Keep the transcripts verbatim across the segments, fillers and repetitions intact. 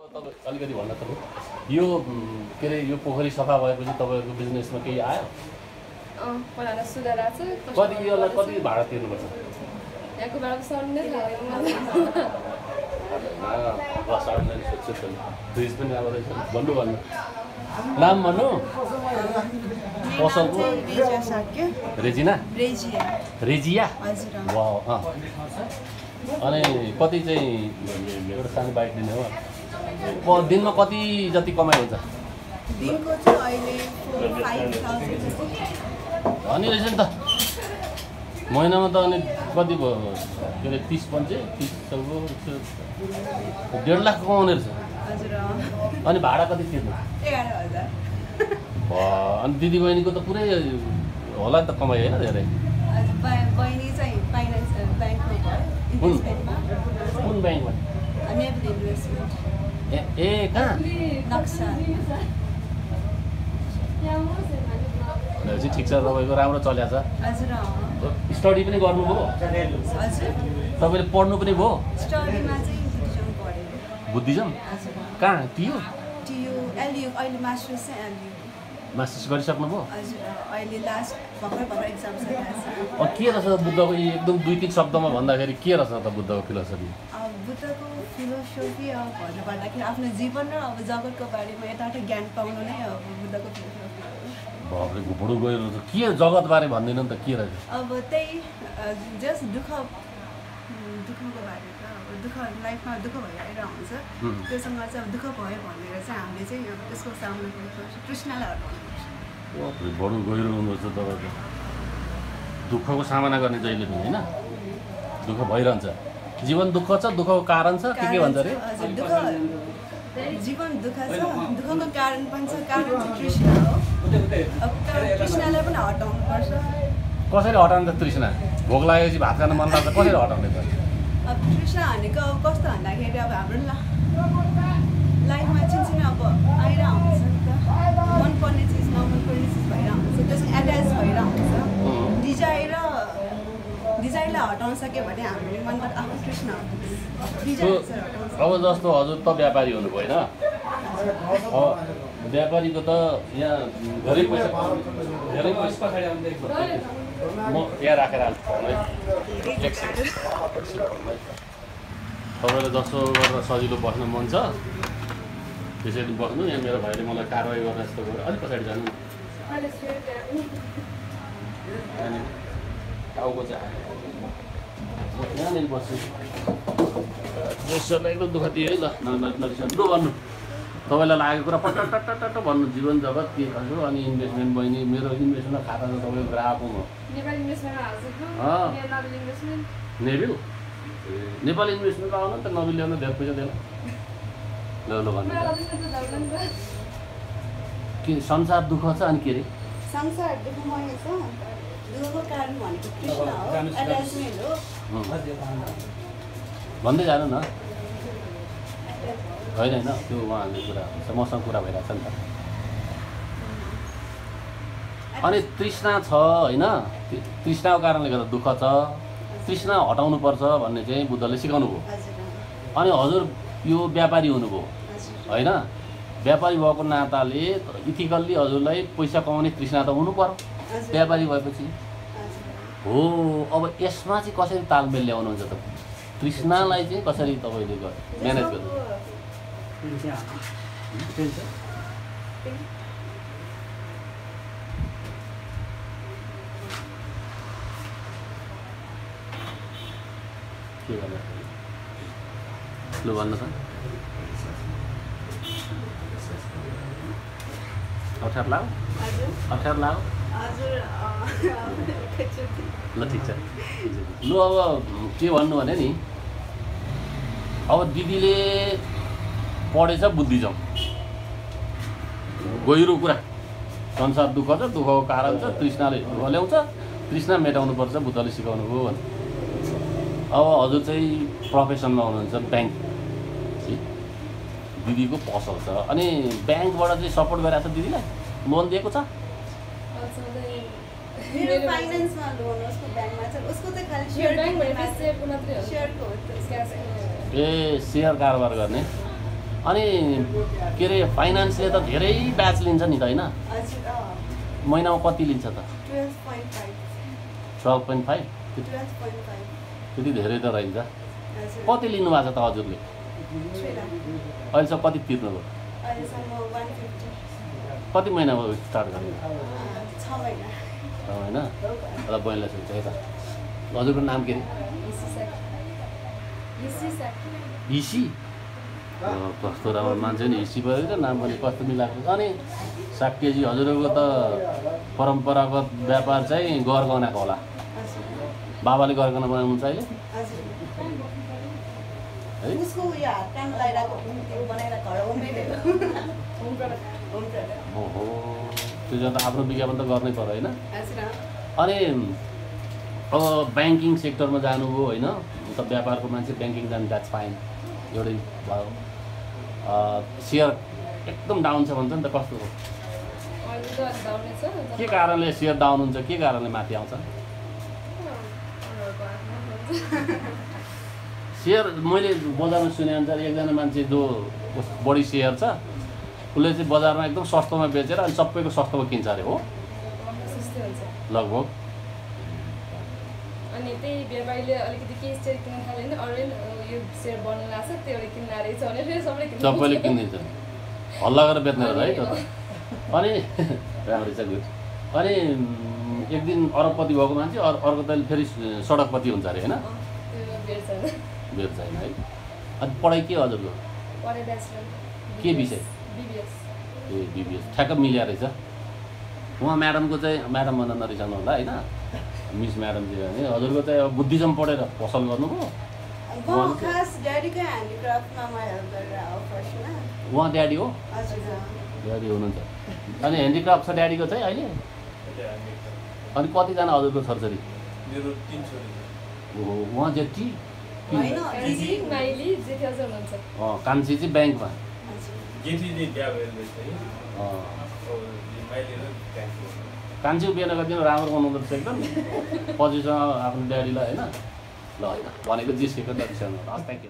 अलिकति भन्न त यो के अरे यो पोखरी सफा भएपछि तपाईँहरूको बिजनेसमा केही आयो? अँ पहिला सुधार आछ। कति यसलाई कति भाडा तिर्नुपर्छ? यहाँको भाडा त सर्ने थाल्यो मलाई। बस आउने सोध्छु त फ्रिज पनि अब रहेछ भन्नु भन्नु नाम भन्नु पसलको रेजिना रेजिया रेजिया हजुर वाउ अँ अनि कति चाहिँ एउटा सानो बाइक लिने हो दिनमा कति जति कमाइ हुन्छ? दिनको चाहिँ अहिले पाँच हजार अनि रहेछ नि त महिनामा त अनि कति भयो के अरे तिस पन्चे तिस सौको डेढ लाख कमाउने रहेछ। हजुर अनि भाडा कति तिर्नु? एघार हजार अनि दिदी बहिनीको त पुरै होला नि त कमाइ होइन धेरै? हजुर बहिनी चाहिँ फाइनेन्स ब्याङ्कमा भयो कुन इन्भेस्टमेन्टमा कुन ब्याङ्कमा? नेभल इन्भेस्टमेन्ट ए ए कहाँ? नक्सा भनेपछि ठिक छ तपाईँको राम्रो चल्या छ। हजुर स्टडी पनि गर्नुभयो? हजुर तपाईँले पढ्नु पनि भयो? स्टडीमा चाहिँ बुद्धिज्म पढेँ। बुद्धिज्म हजुर कहाँ? टियु टियु एलयु अहिले मास्टर्स चाहिँ एलयु मास्टर्स गरिसक्नुभयो? हजुर अहिले लास्ट भर्खर भर्खर एक्जाम सकिरहेको छ। के रहेछ बुद्धको एकदम दुई तिन शब्दमा भन्दाखेरि के रहेछ त बुद्धको फिलोसफी? बुद्धको फिलोसफी अब भन्नुपर्दाखेरि आफ्नो जीवन र अब जगतको बारेमा यताबाट ज्ञान पाउनु नै अब बुद्धको फिलोसफी हो। बाबरे घुपडु गयो के जगतबारे भन्दैन नि त के रहेछ? अब त्यही जस्ट दुःख दुःखको बारेमा अब दुःख लाइफमा दुःख भइरहेको हुन्छ त्योसँग चाहिँ अब दुःख भयो भनेर चाहिँ हामीले चाहिँ अब त्यसको सामना गर्नुपर्छ तृष्णालाई हटाउनुपर्छ। बडो गहिरो हुनुहुन्छ तपाईँको। दुःखको सामना गर्ने जहिले पनि होइन दुःख भइरहन्छ जीवन दुःख छ दुःखको कारण छ के के भन्छ अरे? हजुर दुःख जीवन दुःख छ दुःखको कारण पनि छ कारण चाहिँ तृष्णा हो। अब तृष्णालाई पनि हटाउनुपर्छ। कसरी हटाउने त तृष्णा? भोक लागेपछि भात खान मन लाग्छ कसरी हटाउने त? अब तृष्णा भनेको अब कस्तो भन्दाखेरि अब हाम्रो लाइफमा चाहिँ चाहिँ अब आइरहेको हुन्छ नि त मनपर्ने चिज नमनपर्ने चिज भइरहेको हुन्छ त्यसमा एट्याच भइरहेको हुन्छ। डिजायर डिजायरलाई हटाउन सक्यो भने हामीले मनबाट आफ्नो तृष्णा हटाउँछ। अब जस्तो हजुर त व्यापारी हुनुभयो होइन? अब व्यापारीको त यहाँ धेरै पैसा धेरै पैसा म यहाँ राखेर हाल्छु तपाईँलाई जस्तो गरेर सजिलो बस्न मन छ त्यसरी बस्नु। यहाँ मेरो भाइले मलाई कारवाही गर्ने जस्तो गरेर अलिक पछाडि जानु टाउको चाहिँ म यहाँनिर बस्छु। जेसरलाई एकदम दुःख दियो है ल लु भन्नु तपाईँलाई लागेको कुरा पट्ट भन्नु जीवन जगत के हजुर। अनि इन्भेस्टमेन्ट बहिनी मेरो इन्भेस्टमेन्ट खाता त तपाईँको ग्राहक हो म। नेभिल नेपाली इन्भेस्टमेन्टमा आउनु त नबिल ल्याउनु धेरै पैसा दिएन ल ल भन्नु के संसार दुःख छ अनि के अरे? संसार दुःखमय छ दुःखको कारण भनेको तृष्णा हो एट्याचमेन्ट हो भन्दै जानु न होइन होइन त्यो उहाँहरूले कुरा मसँग कुरा भइरहेको छ नि त। अनि तृष्णा छ होइन तृष्णाको कारणले गर्दा दुःख छ तृष्णा हटाउनुपर्छ भन्ने चाहिँ बुद्धले सिकाउनु भयो। अनि हजुर यो व्यापारी हुनुभयो होइन? व्यापारी भएको नाताले इथिकल्ली हजुरलाई पैसा कमाउने तृष्णा त हुनु पर्यो व्यापारी भएपछि हो। अब यसमा चाहिँ कसरी तालमेल ल्याउनुहुन्छ त? तृष्णालाई चाहिँ कसरी तपाईँले म्यानेज गर्नु? के गर्नु लु भन्नु छ अप्ठ्यारो लाग्यो अप्ठ्यारो लाग्यो ल ठिक छ लु अब के भन्नु भने नि अब दिदीले पढेछ बुद्धिज्म गहिरो कुरा संसार दुःख छ दुःखको कारण छ तृष्णाले दुःख ल्याउँछ तृष्णा मेटाउनुपर्छ बुद्धले सिकाउनु भयो भने। अब हजुर चाहिँ प्रोफेसनमा हुनुहुन्छ ब्याङ्क दिदीको पसल छ अनि ब्याङ्कबाट चाहिँ सपोर्ट गरिरहेको छ दिदीलाई लोन दिएको छ? मेरो फाइनान्समा लोन उसको ब्याङ्कमा छ उसको चाहिँ खाली शेयर ब्याङ्क भएपछि शेयरको मात्रै हो शेयरको हो ए शेयर कारोबार गर्ने अनि के अरे फाइनान्सले त धेरै ब्याज लिन्छ नि त होइन हजुर अँ महिनामा कति लिन्छ त twelve point five twelve point five twelve point five त्यति धेरै त रहन्छ हजुर कति लिनुभएको छ त हजुरले थ्री लाख अहिलेसम्म कति तिर्नुभयो अहिलेसम्म वान फिफ्टी कति महिना भयो स्टार्ट गर्ने छ महिना होइन ल बहिनीलाई सोध्छ है त हजुरको नाम के अरे हिसी कस्तो राम्रो मान्छे नि हिसी भयो त नाम पनि कस्तो मिलाएको अनि साक्यजी हजुरको त परम्परागत व्यापार चाहिँ गरगहनाको होला बाबाले गरगहना बनाउनुहुन्छ अहिले है उसको उयो हात काम लगाइरहेको त्यो बनाएर घर उमेरेको ओहो त्यो चाहिँ त आफ्नो विज्ञापन त गर्नै पर्यो होइन अनि अब ब्याङ्किङ सेक्टरमा जानुभयो होइन त व्यापारको मान्छे ब्याङ्किङ जानु द्याट्स फाइन एउटै भयो सेयर एकदम डाउन छ भन्छ नि त कस्तो हो के कारणले सेयर डाउन हुन्छ के कारणले माथि आउँछ सेयर मैले बजारमा सुनेअनुसार एकजना मान्छे जो बढी सेयर छ उसले चाहिँ बजारमा एकदम सस्तोमा बेचेर अनि सबैको सस्तोमा किन्छ अरे हो लगभग अनि त्यही व्यापारीले अलिकति केही सेयर किन्न थाल्यो भने अरू यो सेयर बढ्न लाग्छ त्योले किन्न रहेछ भने फेरि सबैले किन्छ सबैले किनिदिन्छ हल्ला गरेर बेच्ने रहेछ है त अनि राम्रै छ गुड अनि एक दिन अरबपति भएको मान्छे अर्को त फेरि सडकपति हुन्छ अरे होइन बेर छैन है अनि पढाइ के हजुरको के विषय ए बिबिएस ठ्याक्क मिल्या रहेछ उहाँ म्याडमको चाहिँ म्याडम भन्न नरिसाउनु होला होइन मिस म्याडम चाहिँ भने हजुरको चाहिँ अब बुद्धिज्म पढेर पसल गर्नुभयो उहाँ ड्याडी हो ड्याडी हुनुहुन्छ अनि ह्यान्डिक्राफ्ट छ ड्याडीको चाहिँ अहिले अनि कतिजना हजुरको छोरछोरी ओहो उहाँ जेठी कान्छी चाहिँ ब्याङ्कमा कान्छी बिहान गरिदिनु राम्रो बनाउँदो रहेछ एकदम पछिसँग आफ्नो ड्याडीलाई होइन ल होइन भनेको जिस्केको जतिसँग हस् थ्याङ्क यू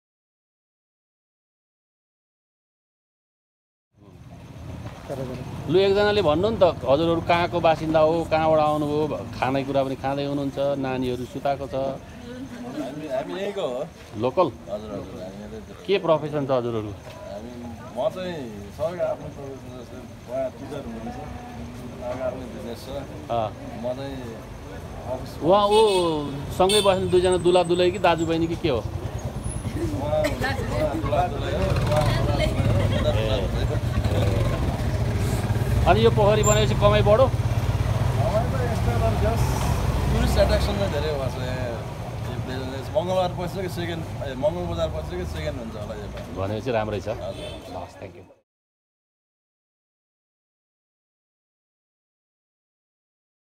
लु एकजनाले भन्नु नि त हजुरहरू कहाँको बासिन्दा हो कहाँबाट आउनुभयो खानेकुरा पनि खाँदै हुनुहुन्छ नानीहरू सुताएको छ हामी यहीँको हो लोकल हजुर हजुर हामी के प्रोफेसन छ हजुरहरू हामी म चाहिँ सबैको आफ्नो प्रोफेसन जस्तै उहाँ टिचर हुनुहुन्छ उहाँको आफ्नो बिजनेस छ म चाहिँ अफिस उहाँ ऊ सँगै बस्ने दुईजना दुला दुलै कि दाजुबहिनी कि के हो अनि यो पोखरी बनाएपछि कमाइ बढो टुरिस्ट एट्र्याक्सन चाहिँ धेरै भएको छ मङ्गलबार पछि कि सेकेन्ड मङ्गल बजार पछि कि सेकेन्ड हुन्छ होला यो भनेपछि राम्रै छ हस् थ्याङ्क यू